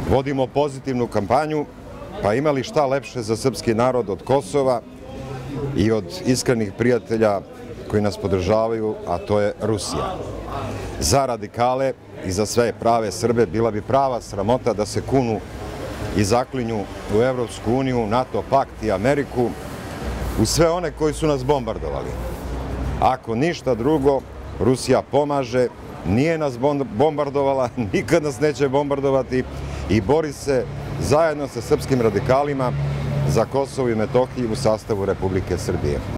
vodimo pozitivnu kampanju, pa ima li šta lepše za srpski narod od Kosova i od iskrenih prijatelja koji nas podržavaju, a to je Rusija. Za radikale i za sve prave Srbe bila bi prava sramota da se kunu i zaklinju u Evropsku uniju, NATO pakt i Ameriku, u sve one koji su nas bombardovali. Ako ništa drugo, Rusija pomaže, nije nas bombardovala, nikad nas neće bombardovati i bori se zajedno sa srpskim radikalima za Kosovo i Metohiju u sastavu Republike Srbije.